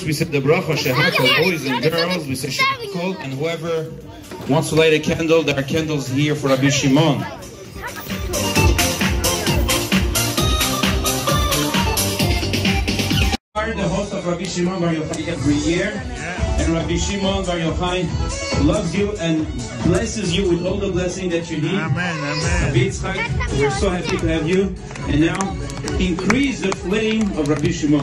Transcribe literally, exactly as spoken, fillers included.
we said the bracha shehakol, boys and girls, we say shehakol, and whoever wants to light a candle, there are candles here for Rabbi Shimon. The host of Rabbi Shimon Bar Yochai every year, and Rabbi Shimon Bar Yochai loves you and blesses you with all the blessing that you need. Amen, amen. Rabbi Yitzchak, we're so happy to have you, and now increase the flame of Rabbi Shimon.